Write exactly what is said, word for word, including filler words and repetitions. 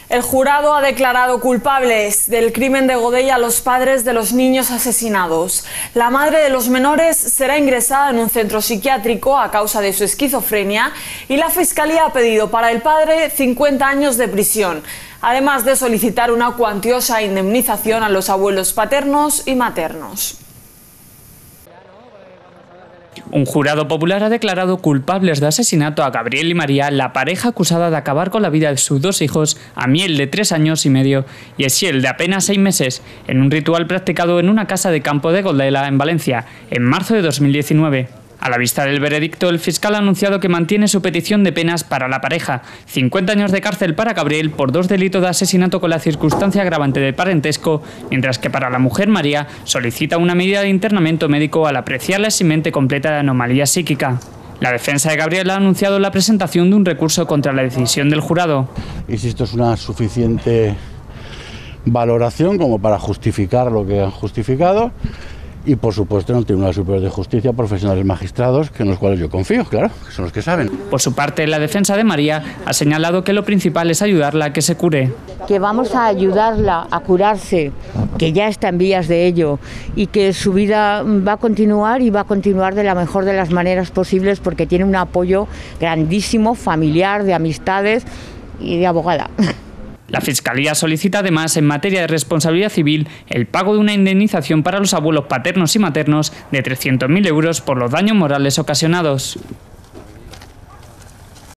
El jurado ha declarado culpables del crimen de Godella a los padres de los niños asesinados. La madre de los menores será ingresada en un centro psiquiátrico a causa de su esquizofrenia y la Fiscalía ha pedido para el padre cincuenta años de prisión, además de solicitar una cuantiosa indemnización a los abuelos paternos y maternos. Un jurado popular ha declarado culpables de asesinato a Gabriel y María, la pareja acusada de acabar con la vida de sus dos hijos, Amiel de tres años y medio y Esiel de apenas seis meses, en un ritual practicado en una casa de campo de Godella, en Valencia, en marzo de dos mil diecinueve. A la vista del veredicto, el fiscal ha anunciado que mantiene su petición de penas para la pareja, cincuenta años de cárcel para Gabriel por dos delitos de asesinato con la circunstancia agravante de parentesco, mientras que para la mujer María solicita una medida de internamiento médico al apreciar la eximente completa de anomalía psíquica. La defensa de Gabriel ha anunciado la presentación de un recurso contra la decisión del jurado. Y si esto es una suficiente valoración como para justificar lo que han justificado, y por supuesto en el Tribunal Superior de Justicia, profesionales magistrados, en los cuales yo confío, claro, que son los que saben. Por su parte, la defensa de María ha señalado que lo principal es ayudarla a que se cure. Que vamos a ayudarla a curarse, que ya está en vías de ello, y que su vida va a continuar y va a continuar de la mejor de las maneras posibles, porque tiene un apoyo grandísimo, familiar, de amistades y de abogada. La Fiscalía solicita además, en materia de responsabilidad civil, el pago de una indemnización para los abuelos paternos y maternos de trescientos mil euros por los daños morales ocasionados.